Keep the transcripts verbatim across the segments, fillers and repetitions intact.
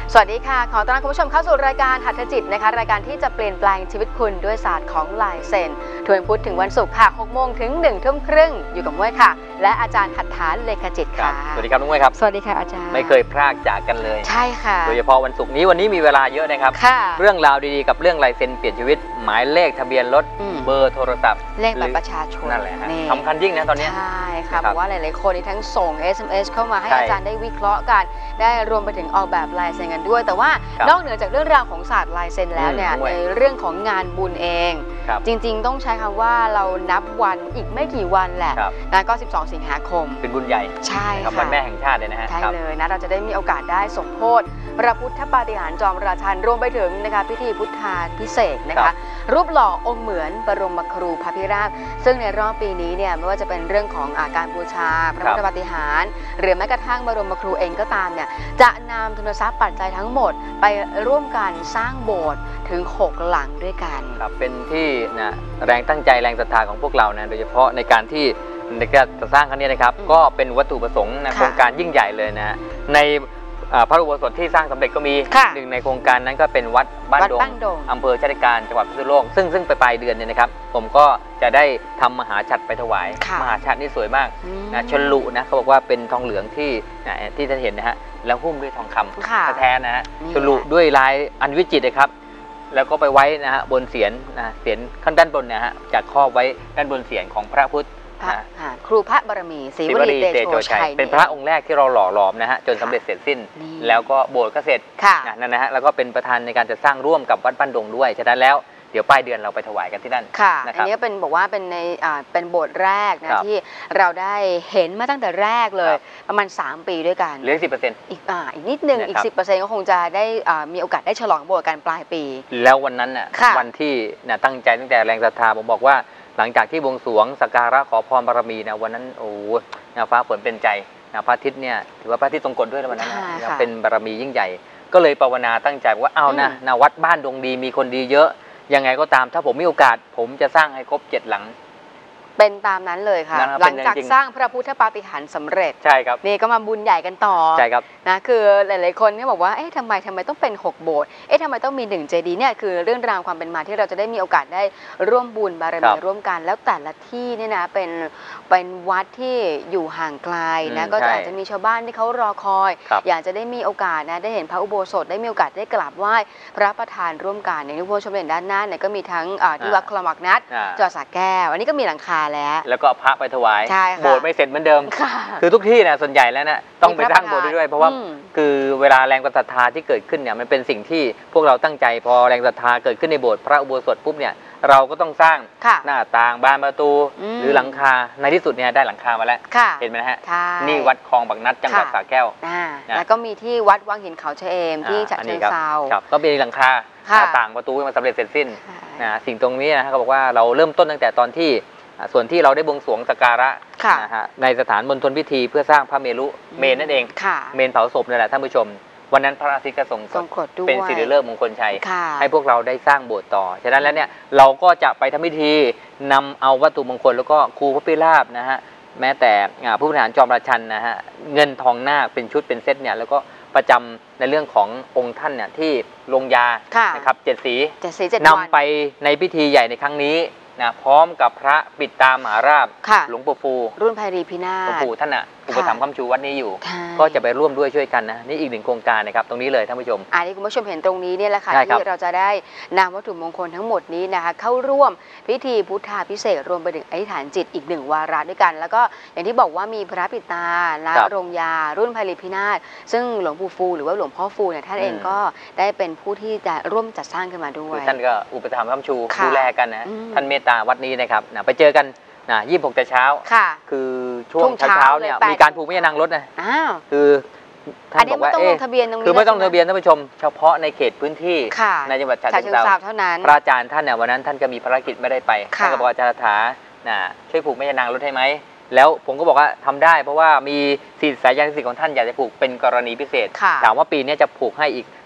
สวัสดีค่ะขอต้อนรับคุณผู้ชมเข้าสู่รายการหัตถจิตนะคะรายการที่จะเปลี่ยนแปลงชีวิตคุณด้วยศาสตร์ของลายเซ็นทุกวันพุธถึงวันศุกร์ค่ะหกโมงถึงหนึ่งทุ่มครึ่งอยู่กับม้วยค่ะและอาจารย์หัตถาเลขาจิตค่ะสวัสดีครับน้องม้วยครับสวัสดีค่ะอาจารย์ไม่เคยพลากจากกันเลยใช่ค่ะโดยเฉพาะวันศุกร์นี้วันนี้มีเวลาเยอะนะครับเรื่องราวดีๆกับเรื่องลายเซ็นเปลี่ยนชีวิตหมายเลขทะเบียนรถเบอร์โทรศัพท์เลขบัตรประชาชนนั่นแหละสำคัญยิ่งนะตอนนี้ใช่ค่ะเพราะว่าหลายๆคนทั้งส่ง เอส เอ็ม เอส เข้ามาให้อาจารย์ได้วิเคราะห์กันได้รวมไปถึงออกแบบลายเซ็นกันด้วยแต่ว่านอกเหนือจากเรื่องราวของศาสตร์ลายเซ็นแล้วเนี่ยในเรื่องของงานบุญเองจริงๆต้องใช้คำว่าเรานับวันอีกไม่กี่วันแหละนะก็สิบสองสิงหาคมเป็นบุญใหญ่ใช่ค่ะวันแม่แห่งชาติเลยนะฮะใช่เลยนะเราจะได้มีโอกาสได้สมโภชพระพุทธปาฏิหาริย์จอมราชันรวมไปถึงนะคะพิธีพุทธาภิเษกนะคะรูปหล่อองค์เหมือนบรมครูพระพิราบซึ่งในรอบปีนี้เนี่ยไม่ว่าจะเป็นเรื่องของอาการบูชาพระพุทธปาฏิหาริย์หรือแม้กระทั่งบรมครูเองก็ตามเนี่ยจะนำทุนทรัพย์ปัจจัยทั้งหมดไปร่วมกันสร้างโบสถ์ถึงหกหลังด้วยกันครับเป็นที่นะแรงตั้งใจแรงศรัทธาของพวกเรานะโดยเฉพาะในการที่ในการจะสร้างครั้งนี้นะครับก็เป็นวัตถุประสงค์ในโครงการยิ่งใหญ่เลยนะในพระอุโบสถที่สร้างสำเร็จก็มีหนึ่งในโครงการนั้นก็เป็นวัดบ้านดงอำเภอชาติการจังหวัดพิษณุโลกซึ่งซึ่งไปปลายเดือนเนี่ยนะครับผมก็จะได้ทำมหาฉัตรไปถวายมหาฉัตรนี่สวยมากนะชลุนะเขาบอกว่าเป็นทองเหลืองที่ที่ท่านเห็นนะฮะแล้วหุ้มด้วยทองคำแท้นะฮะชลุด้วยลายอันวิจิตรนะครับแล้วก็ไปไว้นะฮะบนเศียรนะเศียรข้างด้านบนเนี่ยฮะจากครอบไว้ด้านบนเศียรของพระพุทธครูพระบารมีศรีวลีเตโชชัยเป็นพระองค์แรกที่เราหล่อหลอมนะฮะจนสำเร็จเสร็จสิ้นแล้วก็โบสถ์ก็เสร็จนั่นนะฮะแล้วก็เป็นประธานในการจะสร้างร่วมกับวัดบ้านดงด้วยฉะนั้นแล้วเดี๋ยวปลายเดือนเราไปถวายกันที่นั่นค่ะอันนี้เป็นบอกว่าเป็นในเป็นโบสถ์แรกนะที่เราได้เห็นมาตั้งแต่แรกเลยประมาณสามปีด้วยกันเหลือสิบเปอร์เซ็นต์อีกอ่าอีกนิดนึงอีกสิบเปอร์เซ็นต์ก็คงจะได้มีโอกาสได้ฉลองโบสถ์กันปลายปีแล้ววันนั้นน่ะวันที่ตั้งใจตั้งแต่แรงศรัทธาผมบอกว่าหลังจากที่บวงสรวงสักการะขอพรบารมีนะวันนั้นโอ้ฟ้าฝนเป็นใจนะพระอาทิตย์เนี่ยถือว่าพระอาทิตย์ทรงกฎด้วยวันนั้นนะเป็นบารมียิ่งใหญ่ก็เลยภาวนาตั้งใจว่าเอานะนะวัดบ้านดงดีมีคนดีเยอะยังไงก็ตามถ้าผมมีโอกาสผมจะสร้างให้ครบเจ็ดหลังเป็นตามนั้นเลยค่ะหลังจากสร้างพระพุทธปาฏิหาริย์สำเร็จใช่ครับนี่ก็มาบุญใหญ่กันต่อใช่ครับนะคือหลายๆคนเนี่ยบอกว่าเอ๊ะทำไมทำไมต้องเป็นหกโบสถ์เอ๊ะทำไมต้องมีหนึ่งเจดีย์เนี่ยคือเรื่องราวความเป็นมาที่เราจะได้มีโอกาสได้ร่วมบุญบารมีร่วมกันแล้วแต่ละที่เนี่ยนะเป็นเป็นวัดที่อยู่ห่างไกลนะก็อาจจะมีชาวบ้านที่เขารอคอยอยากจะได้มีโอกาสนะได้เห็นพระอุโบสถได้มีโอกาสได้กราบไหว้พระประธานร่วมกันในที่ผู้ชมเห็นด้านหน้าเนี่ยก็มีทั้งที่วัดคลองหมากนัดจังหวัดสระแก้วอันนี้ก็มีหลังคาแล้วแล้วก็พระไปถวายโบสถ์ไม่เสร็จเหมือนเดิมคือทุกที่นะส่วนใหญ่แล้วนะต้องไปสร้างโบสถ์ด้วยเพราะว่าคือเวลาแรงศรัทธาที่เกิดขึ้นเนี่ยมันเป็นสิ่งที่พวกเราตั้งใจพอแรงศรัทธาเกิดขึ้นในโบสถ์พระอุโบสถปุ๊บเนี่ยเราก็ต้องสร้างหน้าต่างบานประตูหรือหลังคาในที่สุดเนี่ยได้หลังคามาแล้วเห็นไหมฮะนี่วัดคลองบางนัดจังหวัดสระแก้วแล้วก็มีที่วัดวังหินเขาเฉเอมที่ฉะเชิงเทราก็เป็นหลังคาหน้าต่างประตูมันสำเร็จเสร็จสิ้นนะสิ่งตรงนี้นะเขาบอกว่าเราเริ่มต้นตั้งแต่ตอนที่ส่วนที่เราได้บวงสรวงสักการะนะฮะในสถานมณฑลพิธีเพื่อสร้างพระเมรุเมนนั่นเองเมนเผาศพนั่นแหละท่านผู้ชมวันนั้นพระอาทิตย์ก็ทรงกฎเป็นสิริฤกษ์มงคลชัยให้พวกเราได้สร้างโบสถ์ต่อฉะนั้นแล้วเนี่ยเราก็จะไปทำพิธีนำเอาวัตถุมงคลแล้วก็ครูพระพิราบนะฮะแม้แต่ผู้บริหารจอมราชันนะฮะเงินทองนาคเป็นชุดเป็นเซตเนี่ยแล้วก็ประจำในเรื่องขององค์ท่านเนี่ยที่ลงยานะครับเจ็ดสีนำไปในพิธีใหญ่ในครั้งนี้นะพร้อมกับพระปิดตามหาราบหลวงปู่ฟูรุ่นไพรีพินาศหลวงปู่ท่านอ่ะอุปถัมภ์คำชูวัดนี้อยู่ก็จะไปร่วมด้วยช่วยกันนะนี่อีกหนึ่งโครงการนะครับตรงนี้เลยท่านผู้ชมอันนี้คุณผู้ชมเห็นตรงนี้เนี่ยแหละค่ะที่เราจะได้นำวัตถุมงคลทั้งหมดนี้นะคะเข้าร่วมพิธีพุทธาภิเษกรวมไปถึงอธิษฐานจิตอีกหนึ่งวาระด้วยกันแล้วก็อย่างที่บอกว่ามีพระปิตาและโรงยารุ่นไพรีพินาศซึ่งหลวงปู่ฟูหรือว่าหลวงพ่อฟูเนี่ยท่านเองก็ได้เป็นผู้ที่จะร่วมจัดสร้างขึ้นมาด้วยท่านก็อุปถัมภ์คำชูดูแลกันนะท่านเมตตาวัดนี้นะครับไปเจอกันนะยี่สิบหกแต่เช้าคือช่วงเช้าเนี่ยมีการผูกแม่นางรถนะคือท่านบอกว่าเอ๊ะคือไม่ต้องทะเบียนท่านผู้ชมเฉพาะในเขตพื้นที่ในจังหวัดฉะเชิงเทราเท่านั้นพระอาจารย์ท่านเนี่ยวันนั้นท่านก็มีภารกิจไม่ได้ไปท่านก็บอกอาจารย์ถาช่วยผูกแม่นางรถให้ไหมแล้วผมก็บอกว่าทำได้เพราะว่ามีสิทธิสายยานสิทธิ์ของท่านอยากจะผูกเป็นกรณีพิเศษถามว่าปีนี้จะผูกให้อีก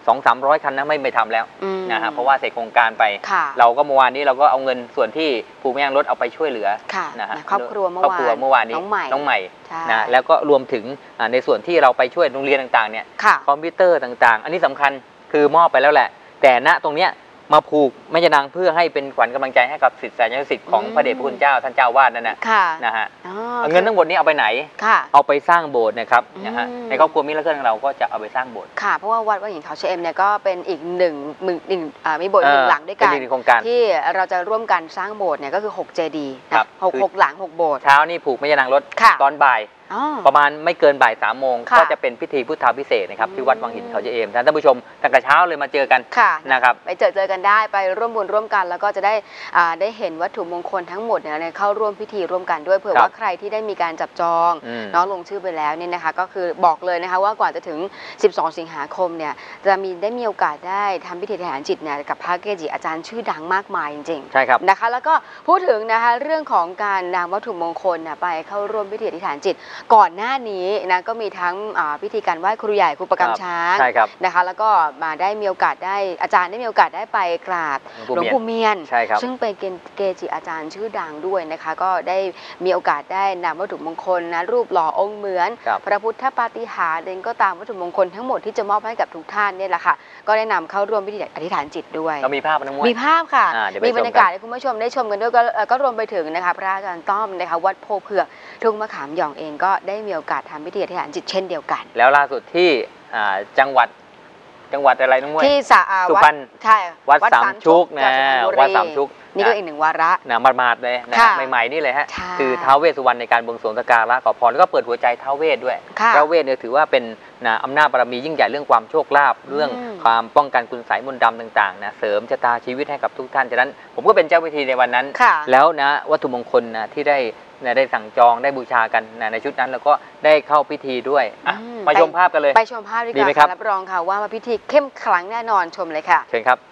สองสามร้อยคันนะไม่ไม่ทำแล้วนะฮะเพราะว่าเสร็จโครงการไป เราก็เมื่อวานนี้เราก็เอาเงินส่วนที่ภูมิแม่ยางรถเอาไปช่วยเหลือนะฮะครอบครัวเมื่อครอบครัวเมื่อวานนี้น้องใหม่น้องใหม่นะแล้วก็รวมถึงในส่วนที่เราไปช่วยโรงเรียนต่างๆเนี่ยคอมพิวเตอร์ต่างๆอันนี้สำคัญคือมอบไปแล้วแหละแต่ณตรงเนี้ยมาผูกแม่ยานางเพื่อให้เป็นขวัญกำลังใจให้กับศิษยานุศิษย์ของพระเดชพระคุณเจ้าท่านเจ้าวาดนั่นนะนะฮะเงินทั้งหมดนี้เอาไปไหนเอาไปสร้างโบสถ์นะครับนะฮะในครอบครัวมิตรเพื่อนของเราก็จะเอาไปสร้างโบสถ์ค่ะเพราะว่าวัดวัดหญิงเขาชะเอมเนี่ยก็เป็นอีกหนึ่งหนึ่งหนึ่งมีโบสถ์หนึ่งหลังด้วยกันที่เราจะร่วมกันสร้างโบสถ์เนี่ยก็คือหกเจดีย์หกหกหลังหกโบสถ์เช้านี่ผูกแม่ยานางรถตอนบ่ายประมาณไม่เกินบ่ายสามโมงก็จะเป็นพิธีพุทธาพิเศษนะครับที่วัดวังหินเขาชะเอมท่านผู้ชมตั้งแต่เช้าเลยมาเจอกันนะครับไปเจอเจอกันได้ไปร่วมบุญร่วมกันแล้วก็จะได้ได้เห็นวัตถุมงคลทั้งหมดเนี่ยเข้าร่วมพิธีร่วมกันด้วยเผื่อว่าใครที่ได้มีการจับจองน้องลงชื่อไปแล้วเนี่ยนะคะก็คือบอกเลยนะคะว่ากว่าจะถึงสิบสองสิงหาคมเนี่ยจะมีได้มีโอกาสได้ทำพิธีทหารจิตเนี่ยกับพระเกจิอาจารย์ชื่อดังมากมายจริงๆใช่ครับนะคะแล้วก็พูดถึงนะคะเรื่องของการนำวัตถุมงคลไปเข้าร่วมพิธีอธิษฐานจิตก่อนหน้านี้นะก็มีทั้งพิธีการไหว้ครูใหญ่ครูประกำช้างนะคะแล้วก็มาได้มีโอกาสได้อาจารย์ได้มีโอกาสได้ไปกราบหลวงปู่เมียนซึ่งเป็นเกจิอาจารย์ชื่อดังด้วยนะคะก็ได้มีโอกาสได้นำวัตถุมงคลนะรูปหล่อองค์เหมือนพระพุทธปาฏิหาริย์เองก็ตามวัตถุมงคลทั้งหมดที่จะมอบให้กับทุกท่านเนี่ยแหละค่ะก็ได้นำเข้าร่วมพิธีอธิษฐานจิตด้วยเรามีภาพน้องมวยมีภาพค่ะมีบรรยากาศให้คุณผู้ชมได้ชมกันด้วยก็รวมไปถึงนะคะพระอาจารย์ต้อมนะคะวัดโพเผือกทุ่งมะขามหย่องเองก็ได้มีโอกาสทำพิธีอธิษฐานจิตเช่นเดียวกันแล้วล่าสุดที่จังหวัดจังหวัดอะไรน้องมวยที่สุพรรณใช่วัดสามชุกนะวัดสามชุกนี่ก็อีกหนึ่งวาระนะมาดๆเลยนะใหม่ๆนี่เลยฮะคือท้าวเวสสุวรรณในการบวงสรวงสักการะขอพรแล้วก็เปิดหัวใจท้าวเวสด้วยท้าวเวสเนี่ยถือว่าเป็นนะอำนาจบารมียิ่งใหญ่เรื่องความโชคลาภเรื่องความป้องกันคุณไสยมนต์ดำต่างๆนะเสริมชะตาชีวิตให้กับทุกท่านฉะนั้นผมก็เป็นเจ้าพิธีในวันนั้นแล้วนะวัตถุมงคลนะที่ได้ได้สั่งจองได้บูชากันในชุดนั้นแล้วก็ได้เข้าพิธีด้วยมาชมภาพกันเลยไปชมภาพดีกว่ารับรองค่ะว่าพิธีเข้มขลังแน่นอนชมเลยค่ะเชิญครับ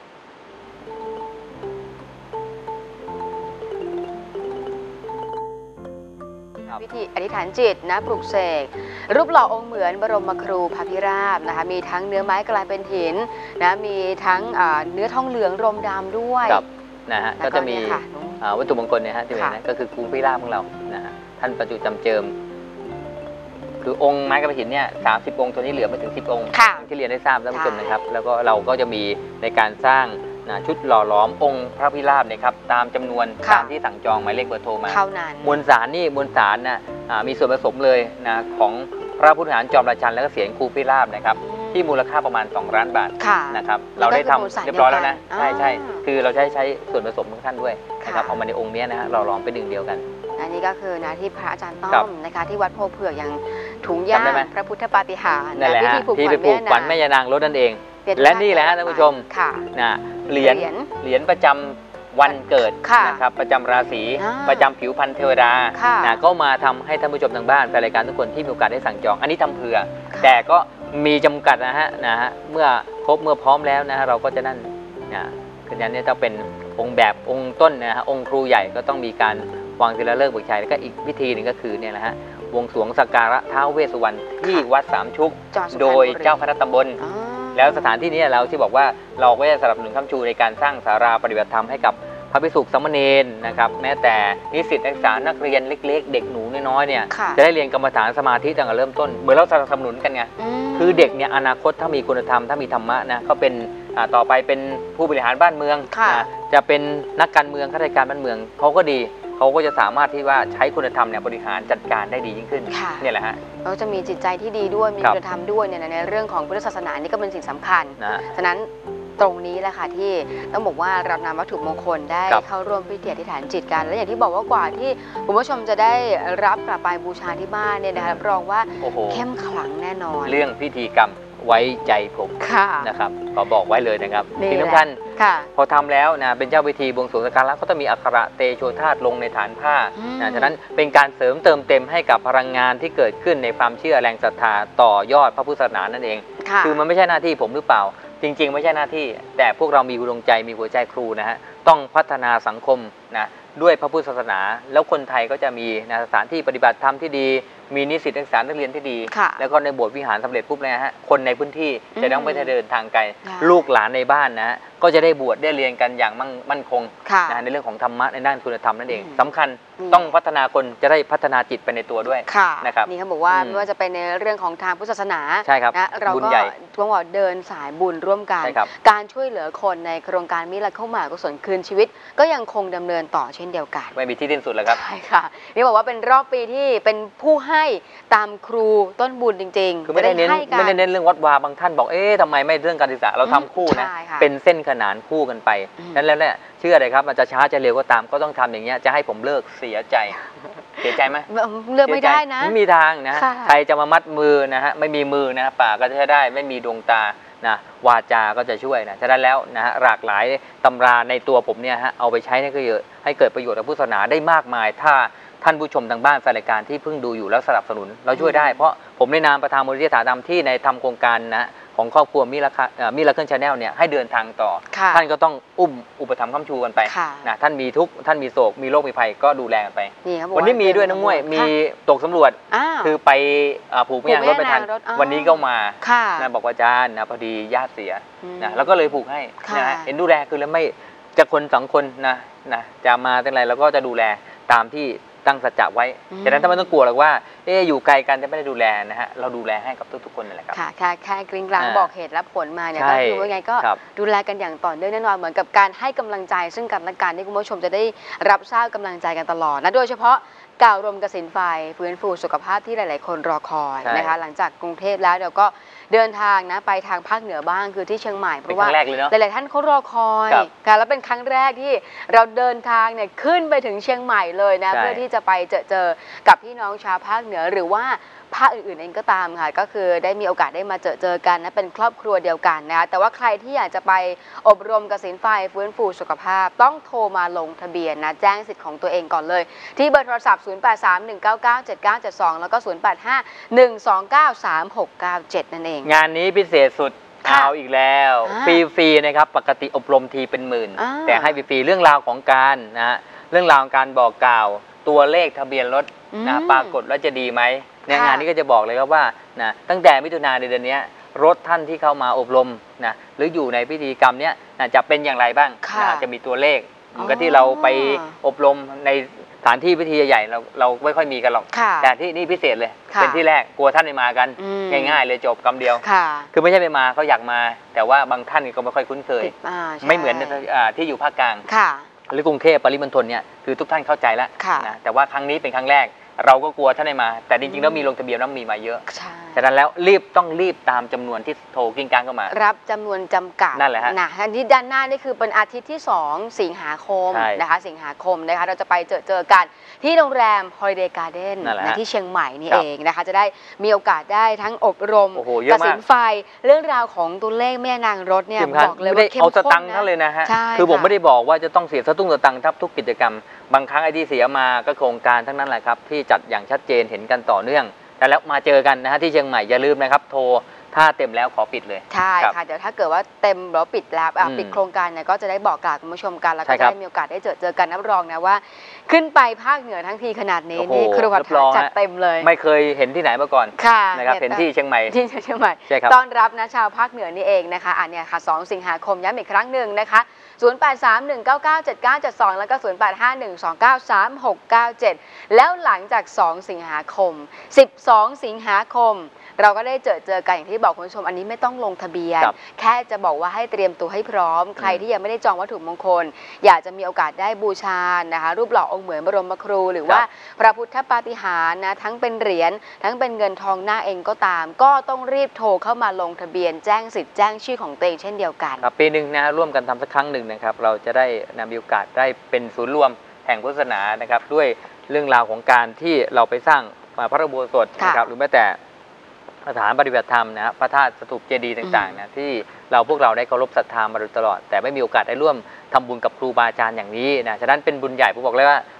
พิธีอธิษฐานจิตนะปลุกเสกรูปหล่อองค์เหมือนบรมครูพระพิราบนะคะมีทั้งเนื้อไม้กลายเป็นหินนะมีทั้งเนื้อทองเหลืองรมดำด้วยนะฮะก็จะมีวัตถุมงคลเนี่ยฮะที่เห็นนะก็คือครูพิราบของเรานะฮะท่านประจุจำเจิมคือองค์ไม้กระหินเนี่ยสามสิบองค์ตัวนี้เหลือไม่ถึงสิบองค์ที่เรียนได้ทราบท่านผู้ชมนะครับแล้วก็เราก็จะมีในการสร้างชุดหล่อหลอมองค์พระพิราบเนี่ยครับตามจำนวนตามที่สั่งจองหมายเลขเบอร์โทรมามวลสารนี่มวลสารนะมีส่วนผสมเลยนะของพระพุทธหารจอมราชันและก็เสียงครูพิราบนะครับที่มูลค่าประมาณสองล้านบาทนะครับเราได้ทำเรียบร้อยแล้วนะใช่ใช่คือเราใช้ใช้ส่วนผสมของท่านด้วยนะครับเอามาในองค์นี้นะฮะหล่อหลอมเป็นหนึ่งเดียวกันอันนี้ก็คือนะที่พระอาจารย์ต้อมนะคะที่วัดโพเผือกอย่างถุงย่างพระพุทธปาฏิหาริย์นั่นแหละที่ไปปลูกฝันแม่ยานางรถนั่นเองและนี่แหละฮะท่านผู้ชมนะเหรียญเหรียญประจำวันเกิดนะครับประจำราศีประจำผิวพรรณเทวดานะก็มาทำให้ท่านผู้ชมทางบ้านแฟนรายการทุกคนที่มีโอกาสได้สั่งจองอันนี้ทำเผื่อแต่ก็มีจำกัดนะฮะนะฮะเมื่อครบเมื่อพร้อมแล้วนะฮะเราก็จะนั่นนะคือนั้นเนี่ยจะเป็นองค์แบบองค์ต้นนะฮะองค์ครูใหญ่ก็ต้องมีการวางศิลาฤกษ์เบิกชัยแล้วก็อีกวิธีหนึ่งก็คือเนี่ยแหละฮะวงสรวงสักการะท้าวเวสสุวรรณที่วัดสามชุกโดยเจ้าคณะตำบลแล้วสถานที่นี้เราที่บอกว่าเราก็จะสนับสนุนค้ำชูในการสร้างศาลาปฏิบัติธรรมให้กับพระภิกษุสามเณรนะครับแม้แต่นิสิตนักศึกษานักเรียนเล็กๆเด็กหนูน้อยๆเนี่ยจะได้เรียนกรรมฐานสมาธิตั้งแต่เริ่มต้นเหมือนเราสนับสนุนกันไงคือเด็กเนี่ยอนาคตถ้ามีคุณธรรมถ้ามีธรรมะนะก็เป็นต่อไปเป็นผู้บริหารบ้านเมืองจะเป็นนักการเมืองข้าราชการบ้านเมืองเขาก็ดีเขาก็จะสามารถที่ว่าใช้คุณธรรมเนี่ยบริหารจัดการได้ดียิ่งขึ้นเนี่ยแหละฮะเราจะมีจิตใจที่ดีด้วยมีคุณธรรมด้วยเนี่ยในเรื่องของพุทธศาสนานี่ก็เป็นสิ่งสำคัญฉะนั้นตรงนี้แหละค่ะที่ต้องบอกว่าเรานำวัตถุมงคลได้เข้าร่วมพิธีอธิษฐานจิตกันและอย่างที่บอกว่ากว่าที่คุณผู้ชมจะได้รับกลับไปบูชาที่บ้านเนี่ยนะคะรับรองว่าเข้มขลังแน่นอนเรื่องพิธีกรรมไว้ใจผมนะครับขอบอกไว้เลยนะครับที่สำคัญพอทำแล้วนะเป็นเจ้าพิธีบวงสรวงสักการะก็ต้องมีอักขระเตโชธาตุลงในฐานผ้านะฉะนั้นเป็นการเสริมเติมเต็มให้กับพลังงานที่เกิดขึ้นในความเชื่อแรงศรัทธาต่อยอดพระพุทธศาสนานั่นเองคือมันไม่ใช่หน้าที่ผมหรือเปล่าจริงๆไม่ใช่หน้าที่แต่พวกเรามีดวงใจมีหัวใจครูนะฮะต้องพัฒนาสังคมนะด้วยพระพุทธศาสนาแล้วคนไทยก็จะมีนะสถานที่ปฏิบัติธรรมที่ดีมีนิสิตนักศึกษานักเรียนที่ดีค่ะแล้วก็ในโบสถ์วิหารสำเร็จปุ๊บเลยฮะคนในพื้นที่จะต้องไม่ได้เดินทางไกลค่ะลูกหลานในบ้านนะฮะก็จะได้บวชได้เรียนกันอย่างมั่งมั่นคงค่ะนะในเรื่องของธรรมะในด้านคุณธรรมนั่นเองอืมสำคัญอืมต้องพัฒนาคนจะได้พัฒนาจิตไปในตัวด้วยค่ะนะครับนี่เขาบอกว่าอืมไม่ว่าจะเป็นในเรื่องของทางพุทธศาสนาใช่ครับนะเราบุญก็ใหญ่ต้องบอกเดินสายบุญร่วมกันใช่ครับการช่วยเหลือคนในโครงการมิราเคิลมหากุศลคืนชีวิต ก็ยังคงดำเนินต่อเช่นเดียวกันไม่มีที่สิ้นสุดแล้วครับใช่ค่ะนี่บอกว่าเป็นรอบปีที่เป็นผู้ให้ตามครูต้นบุญจริงๆคือไม่ได้เน้นจะให้กันไม่ได้เน้นเรื่องวัดวาบางท่านบอกเอ๊ะทำไมไม่เรื่องการศึกษาเราทำคู่นะใช่ค่ะเป็นเส้นขนานคู่กันไปอืมนั้นแล้วเนี่ยเชื่อเลยครับมันจะช้าจะเร็วก็ตามก็ต้องทำอย่างเงี้ยจะให้ผมเลิกเสียใจ เสียใจไหมเลือกไม่ได้นะไม่มีทางนะค่ะใครจะมามัดมือนะฮะไม่มีมือนะปากก็จะได้ไม่มีดวงตานะวาจาก็จะช่วยนะฉะนั้นแล้วนะฮะหลากหลายตำราในตัวผมเนี่ยฮะเอาไปใช้เนี่ยก็เยอะให้เกิดประโยชน์กับพุทธศาสนาได้มากมาย ถ้าท่านผู้ชมทางบ้านแฟนรายการที่เพิ่งดูอยู่แล้วสนับสนุนเราช่วยได้ เพราะผมในนามประธานมูลนิธิถาธรรมที่ในทำโครงการนะของครอบครัวมิราคมิราเคิลชาแนลเนี่ยให้เดินทางต่อค่ะท่านก็ต้องอุ้มอุปถัมภ์ค้ำชูกันไปค่ะนะท่านมีทุกข์ท่านมีโศกมีโรคมีภัยก็ดูแลกันไปนี่เขาบอกวันนี้มีด้วยน้องมวยมีค่ะตกสำรวจอ้าวคือไปอ่าผูกไม่ยางรถไม่ทันผูกไม่ยางรถอ๋อวันนี้ก็มาค่ะนะบอกว่าอาจารย์นะพอดีญาติเสียอืมนะแล้วก็เลยผูกให้ค่ะนะฮะเห็นดูแลคือแล้วไม่จะคนสองคนนะนะจะมาเป็นไรเราก็จะดูแลตามที่ตั้งสัจจะไว้ฉะนั้นถ้าไม่ต้องกลัวหรอกว่าเอ๊ะอยู่ไกลกันจะไม่ได้ดูแลนะฮะเราดูแลให้กับทุกๆคนนั่นแหละครับค่ะแค่แค่กริ้งกลางอ่าบอกเหตุและผลมาเนี่ยใช่ก็คือว่าไงก็ครับดูแลกันอย่างต่อเนื่องแน่นอนเหมือนกับการให้กำลังใจ ซึ่งกันและกันที่คุณผู้ชมจะได้รับทราบกำลังใจกันตลอดนะโดยเฉพาะกล่าวรวมกสินไฟฟื้นฟูสุขภาพที่หลาย ๆ คนรอคอยใช่นะคะหลังจากกรุงเทพแล้วเดี๋ยวก็เดินทางนะไปทางภาคเหนือบ้างคือที่เชียงใหม่เพเป็นราะคว่ารั้งแรกเลยเนาะหลาย ๆ ท่านเขารอคอยครับค่ะแล้วเป็นครั้งแรกที่เราเดินทางเนี่ยขึ้นไปถึงเชียงใหม่เลยนะใช่เพื่อที่จะไปเจอเจอกับพี่น้องชาวภาคเหนือหรือว่าภาคอื่น ๆ เองก็ตามค่ะก็คือได้มีโอกาสได้มาเจอเจอกันนะเป็นครอบครัวเดียวกันนะคะแต่ว่าใครที่อยากจะไปอบรมกสินไฟฟื้นฟูสุขภาพ ต้องโทรมาลงทะเบียนนะแจ้งสิทธิ์ของตัวเองก่อนเลย ที่เบอร์โทรศัพท์ ศูนย์ แปด สาม หนึ่ง เก้า เก้า เจ็ด เก้า เจ็ด สอง แล้วก็ ศูนย์ แปด ห้า หนึ่ง สอง เก้า สาม หก เก้า เจ็ด นั่นเองงานนี้พิเศษสุดค่ะเอาอีกแล้วอ่าฟรีๆนะครับปกติอบรมทีเป็นหมื่นอ่าแต่ให้ฟรีๆเรื่องราวของการนะฮะเรื่องราวของการบอกกล่าวตัวเลขทะเบียนรถนะปรากฏแล้วจะดีไหมเนี่ยค่ะงานนี้ก็จะบอกเลยครับว่านะตั้งแต่มิถุนายนเดือนนี้รถท่านที่เข้ามาอบรมนะหรืออยู่ในพิธีกรรมเนี้ยนะจะเป็นอย่างไรบ้างค่ะนะจะมีตัวเลขเหมือนกับอ๋อที่เราไปอบรมในสถานที่พิธีใหญ่ๆเราเราไม่ค่อยมีกันหรอกค่ะแต่ที่นี่พิเศษเลยค่ะเป็นที่แรกกลัวท่านไม่มากันอืมง่ายๆเลยจบคำเดียวค่ะคือไม่ใช่ไม่มาเขาอยากมา แต่ว่าบางท่านก็ไม่ค่อยคุ้นเคยติดอ่าใช่ไม่เหมือนอ่าที่อยู่ภาคกลางค่ะหรือกรุงเทพปริมณฑลเนี่ยคือทุกท่านเข้าใจแล้วค่ะนะแต่ว่าครั้งนี้เป็นครั้งแรก เราก็กลัวท่านไม่มา แต่จริงๆแล้วมีลงทะเบียนแล้วมีมาเยอะใช่ฉะนั้นแล้วรีบต้องรีบตามจำนวนที่โทรกิ้งกลางเข้ามารับจำนวนจำกัดนั่นแหละฮะนะอันที่ด้านหน้านี่คือเป็นอาทิตย์ที่ สอง สิงหาคมใช่นะคะสิงหาคมนะคะเราจะไปเจอเจอกันที่โรงแรม Holiday Garden นั่นแหละนะฮะที่เชียงใหม่นี่ครับเองนะคะจะได้มีโอกาสได้ทั้งอบรมโอ้โหเยกอะมากสินไฟเรื่องราวของตัวเลขแม่นางรถเนี่ยที่สำคัญบอกเลยไม่ได้ว่าเข้มเอาสข้นตังค์นะท่านเลยนะฮะใช่คือผมค่ะไม่ได้บอกว่าจะต้องเสียสตุ้งสตังค์ทับทุกกิจกรรม บางครั้งไอ้ที่เสียมาก็โครงการทั้งนั้นแหละครับที่จัดอย่างชัดเจนเห็นกันต่อเนื่อง แต่แล้วมาเจอกันนะฮะที่เชียงใหม่อย่าลืมนะครับโทรถ้าเต็มแล้วขอปิดเลยใช่ครับค่ะเดี๋ยวถ้าเกิดว่าเต็มหรือปิดแล้วอ่ะอืมปิดโครงการเนี่ยก็จะได้บอกกล่าวคุณผู้ชมกันแล้วใช่ก็ครับได้มีโอกาสได้เจอเจอกันรับรองนะว่า ขึ้นไปภาคเหนือทั้งทีขนาดนี้โอ้โหนี่ครูวัรับรองจัดฮะเต็มเลยไม่เคยเห็นที่ไหนมาก่อนค่ะนะครับเห็นที่เชียงใหม่ที่เชียงใหม่ใช่ครับต้อนรับนะชาวภาคเหนือนี่เองนะคะอ่ะเนี่ยค่ะสองสิงหาคมย้ำอีกครั้งหนึ่งนะคะศูนย์ แปด สาม หนึ่ง เก้า เก้า เจ็ด เก้า เจ็ด สอง แล้วก็ ศูนย์ แปด ห้า หนึ่ง สอง เก้า สาม หก เก้า เจ็ด แล้วหลังจาก สอง สิงหาคม สิบสอง สิงหาคม เราก็ได้เจอเจอกันอย่างที่บอกคุณผู้ชมอันนี้ไม่ต้องลงทะเบียนครับแค่จะบอกว่าให้เตรียมตัวให้พร้อม ใครที่ยังไม่ได้จองวัตถุมงคล อยากจะมีโอกาสได้บูชานะคะรูปหล่อองค์เหมือนบรมครู หรือว่าพระพุทธปาฏิหาริย์นะทั้งเป็นเหรียญทั้งเป็นเงินทองหน้าเองก็ตาม ก็ต้องรีบโทรเข้ามาลงทะเบียนแจ้งสิทธิ์แจ้งชื่อของตัวเองเช่นเดียวกันครับปีหนึ่งนะร่วมกันทำสักครั้งหนึ่งนะครับเราจะได้นะมีโอกาสได้เป็นศูนย์รวมแห่งพุทธศาสนานะครับด้วยเรื่องราวของการที่เราไปสร้างพระอุโบสถนะครับหรือแม้แต่สถานปฏิบัติธรรมนะพระธาตุสถูปเจดีย์ต่างๆนะที่เราพวกเราได้เคารพศรัทธามาโดยตลอด แต่ไม่มีโอกาสได้ร่วมทำบุญกับครูบาอาจารย์อย่างนี้นะฉะนั้นเป็นบุญใหญ่ผมบอกเลยว่า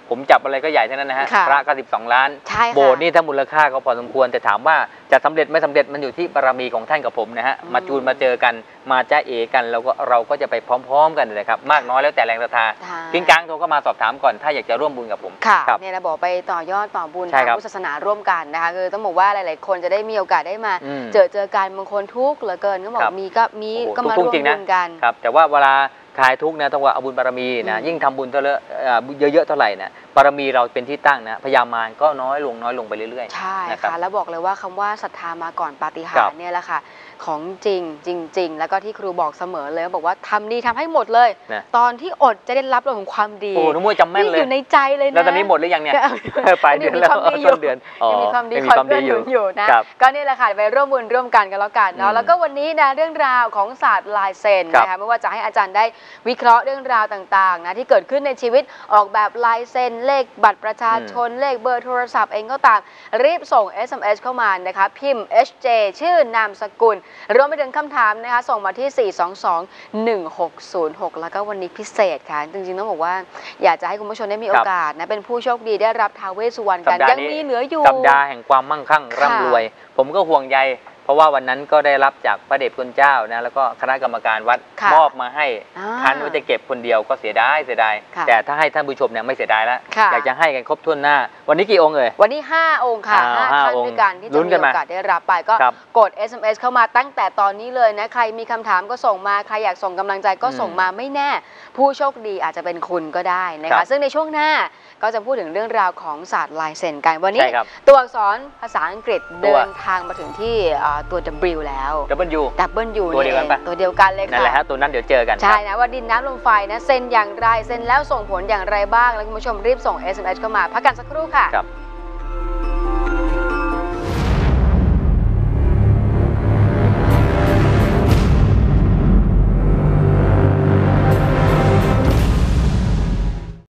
ผมจับอะไรก็ใหญ่เท่านั้นนะฮะพระก็สิบสองล้านโบสถ์นี่ถ้ามูลค่าก็พอสมควรแต่ถามว่าจะสำเร็จไม่สำเร็จมันอยู่ที่บารมีของท่านกับผมนะฮะมาจูนมาเจอกันมาจ้าเอกันแล้วก็เราก็จะไปพร้อมๆกันเลยครับมากน้อยแล้วแต่แรงศรัทธากิ้งก้างโทรก็มาสอบถามก่อนถ้าอยากจะร่วมบุญกับผมค่ะเนี่ยเราบอกไปต่อยอดต่อบุญทางพุทธศาสนาร่วมกันนะคะคือต้องบอกว่าหลายๆคนจะได้มีโอกาสได้มาเจอเจอกันบางคนทุกข์เหลือเกินก็บอกมีก็มีก็มาร่วมบุญกันครับแต่ว่าเวลาคลายทุกข์นะต้องว่าเอาบุญบารมีนะยิ่งทำบุญเท่าเยอะๆเท่าไหร่นะบารมีเราเป็นที่ตั้งนะพยามารก็น้อยลงน้อยลงไปเรื่อยๆใช่ค่ะแล้วบอกเลยว่าคำว่าศรัทธามาก่อนปาฏิหาริย์เนี่ยแหละค่ะของจริงจริงๆแล้วก็ที่ครูบอกเสมอเลยบอกว่าทำดีทำให้หมดเลยตอนที่อดจะได้รับผลของความดีโอ้นุ่มจำแม่นเลยอยู่ในใจเลยนะแล้วตอนนี้หมดหรือยังเนี่ยปลายเดือนแล้วต้นเดือนยังมีความดีคอยเกื้อหนุนอยู่นะก็นี่แหละค่ะไปร่วมบุญร่วมกันกันแล้วกันเนาะแล้วก็วันนี้นะเรื่องราวของศาสตร์ลายเซ็นนะคะไม่ว่าจะให้อาจารย์ได้วิเคราะห์เรื่องราวต่างๆนะที่เกิดขึ้นในชีวิตออกแบบลายเซ็นเลขบัตรประชาชนเลขเบอร์โทรศัพท์เองก็ตามรีบส่ง เอส เอ็ม เอส เข้ามานะคะพิมพ์ เอช เจ ชื่อนามสกุลรวมไปถึงคำถามนะคะส่งมาที่ สี่ สอง สอง หนึ่ง หก ศูนย์ หก แล้วก็วันนี้พิเศษค่ะจริงๆต้องบอกว่าอยากจะให้คุณผู้ชมได้มีโอกาสนะเป็นผู้โชคดีได้รับท้าวเวสสุวรรณกันยังมีเหลืออยู่สัปดาห์แห่งความมั่งคั่งร่ำรวยผมก็ห่วงใยเพราะว่าวันนั้นก็ได้รับจากพระเดชคุณเจ้านะแล้วก็คณะกรรมการวัดมอบมาให้คันว่าจะเก็บคนเดียวก็เสียดายเสียดายแต่ถ้าให้ท่านผู้ชมเนี่ยไม่เสียดายแล้วอยากจะให้กันครบถ้วนหน้าวันนี้กี่องค์เอ่ยวันนี้ห้าองค์ค่ะห้าท่านด้วยกันที่จะมีโอกาสได้รับไปก็กด เอส เอ็ม เอส เข้ามาตั้งแต่ตอนนี้เลยนะใครมีคำถามก็ส่งมาใครอยากส่งกำลังใจก็ส่งมาไม่แน่ผู้โชคดีอาจจะเป็นคุณก็ได้นะคะซึ่งในช่วงหน้าก็จะพูดถึงเรื่องราวของศาสตร์ลายเซ็นกันวันนี้ตัวอักษรภาษาอังกฤษเดินทางมาถึงที่ตัว W แล้ว W W ตัวเดียวกันปะตัวเดียวกันเลยค่ะนั่นแหละฮะตัวนั้นเดี๋ยวเจอกันใช่นะว่าดินน้ำลมไฟนะเซ็นอย่างไรเซ็นแล้วส่งผลอย่างไรบ้างแล้วคุณผู้ชมรีบส่ง เอส เอ็ม เอส เข้ามาพักกันสักครู่ค่ะ